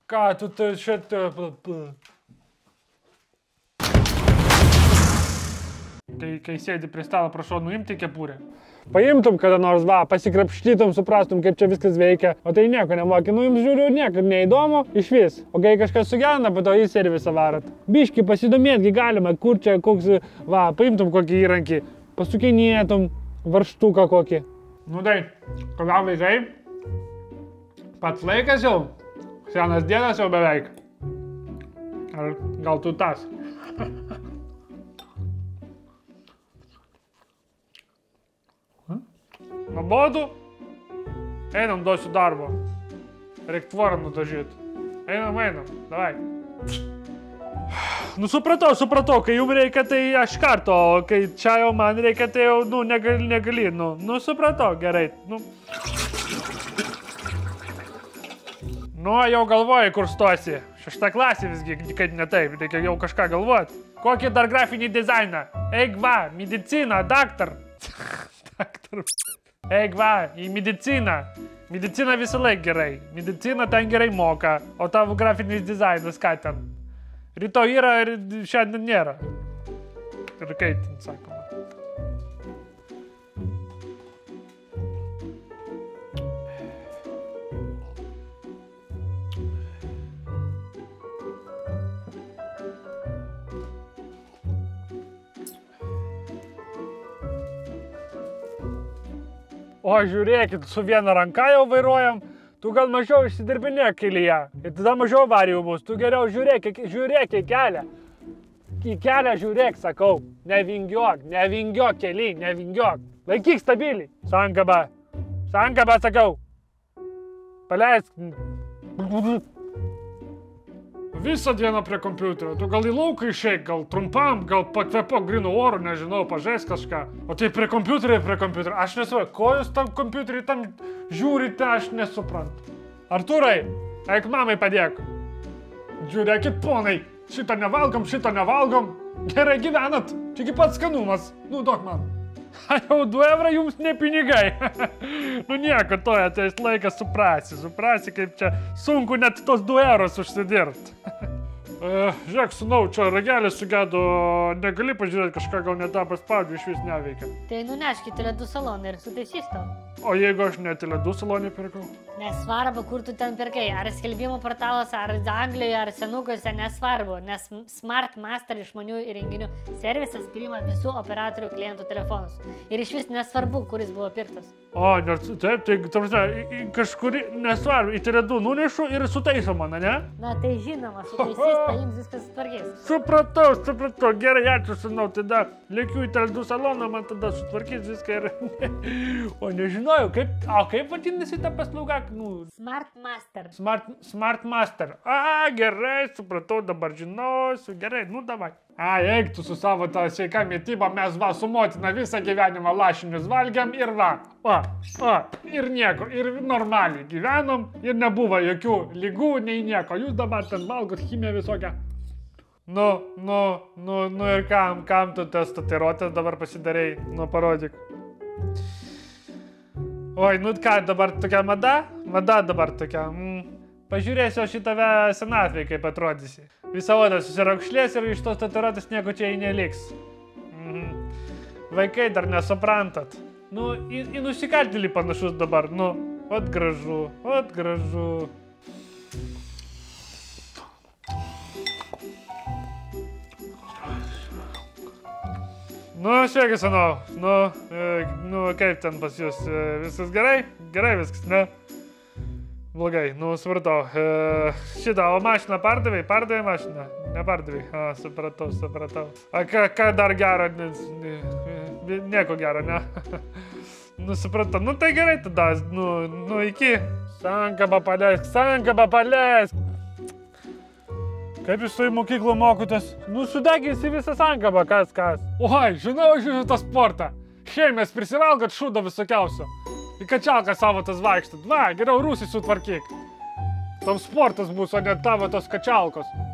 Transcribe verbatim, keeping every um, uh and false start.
Ką tu tai šitą... Kai, kai sėdi prie stalo, prašau, nuimti kepurę. Paimtum kada nors, va, pasikrapštytum, suprastum, kaip čia viskas veikia, o tai nieko nemoki, nu jums žiūriu, niekad neįdomu, iš vis. O kai kažkas sugerina, bet to į servisą varat. Biški pasidomėtgi galima, kur čia, koks, va, paimtum kokį įrankį, pasukinėtum, varštuką kokį. Nu tai, ką vaikai, pats laikas jau, senas dėdas jau beveik. Ar gal tu tas? Nuobodu? Einam, duosiu darbo. Reik tvorą nudažyti. Einam, einam, davai. Nu supratau, supratau, kai jums reikia, tai aš karto, o kai čia jau man reikia, tai jau, nu, negali, negali, nu, nu, supratau, gerai, nu. Nu, jau galvoji, kur stosi. Šešta klasė visgi, kad ne taip, reikia jau kažką galvoti. Kokį dar grafinį dizainą? Eik va, medicina, daktar. Daktar. Eik va, į mediciną. Medicina visą laik gerai. Medicina ten gerai moka. O tavo grafinis dizainas ką ten? Rytoj yra ir šiandien nėra. Ir kaip ten sakoma. O žiūrėkit, su viena ranka jau vairuojam, tu gal mažiau išsidirbinėk kelyje ir tada mažiau avarijų bus, tu geriau žiūrėk, žiūrėk į kelią. Į kelią žiūrėk, sakau, nevingiok, nevingiok kely, nevingiok. Laikyk stabiliai. Sankaba, sankaba, sakau. Paleisk. Visą dieną prie kompiuterio, tu gal į lauką išeik, gal trumpam, gal pakvėpo grino oro, nežinau, pažais kažką. O tai prie kompiuterio, prie kompiuterio, aš nesuprantu, ko jūs tam kompiuterį tam žiūrite, aš nesuprantu. Artūrai, eik mamai padėk. Žiūrėkit, ponai, šitą nevalgom, šitą nevalgom. Gerai gyvenat, čia pats skanumas, nu duok man. Jau du eurai jums ne pinigai. Nu nieko, to ateis laikas suprasi, suprasi, kaip čia sunku net tos du eurus užsidirbt. Žiūrėk, sunau, čia ragelis sugedo, negali pažiūrėti kažką, gal ne tą paspaudžiu, iš vis neveikia. Tai nunešk į Tele du saloną ir sutaisys tau. O jeigu aš ne Tele du salonį pirkau? Nesvarbu, kur tu ten pirkai, ar skelbimų portaluose, ar Anglijoje, ar senukose, nesvarbu, nes Smart Master išmanių įrenginių servisas priima visų operatorių klientų telefonus. Ir iš vis nesvarbu, kuris buvo pirktas. O, nes taip, tai, tarsi, kažkurį, nesvarbu, į Tele du nunešu ir sutaiso mane, ne? Na, tai žinoma, sutaisys, paims viskas sutvarkys. Supratau, supratau, gerai, ačiū, sūnau, tada likiu į Tele du saloną, man tada sutvarkys viską ir... O nežinojau, kaip, o kaip vadinasi ta paslauga? Nu... Smart Master. Smart, Smart Master. A, gerai, supratau, dabar žinosiu, gerai, nu davai. A, eik tu su savo tą sveiką mitybą, mes va su motina visą gyvenimą lašinius valgiam ir va, o, o, ir nieko, ir normaliai gyvenom, ir nebuvo jokių lygų, nei nieko, jūs dabar ten valgot chimiją visokią. Nu, nu, nu, nu ir kam, kam tu tas tatuiruotes dabar pasidarei, nu parodyk. Oi, nu ką, dabar tokia mada? Mada dabar tokia, mm. Pažiūrėsiu aš į tave senatvėj, kaip atrodysi. Visą odą susiraukšlės ir iš tos tatuiruotės nieko čia į neliks. Mhm. Vaikai dar nesuprantat. Nu, į, į nusikaltėlį panašus dabar, nu, ot gražu, ot gražu. Nu, sveiki, senau. Nu, e, nu, kaip ten pas jūs? E, viskas gerai? Gerai viskas, ne? Blogai, nu, supratau. E, šitą, o mašiną pardavai? Pardavai mašiną? Nepardavai. A, supratau, supratau. A, ką, ką dar gero? Ne, nieko gero, ne? Nu, supratau. Nu, tai gerai tada. Nu, nu, iki. Sankabą paleisk, sankabą paleisk. Kaip jūs su į mokyklą mokotės? Nu, sudeginsi visą sankabą, kas, kas. Oi, žinau, aš jūsų tą sportą. Šeimės prisivalgot šūdą visokiausio. Į kačialką savo tas vaikštat. Va, geriau rūsį sutvarkyk. Tam sportas bus, o ne tavo tos kačialkos.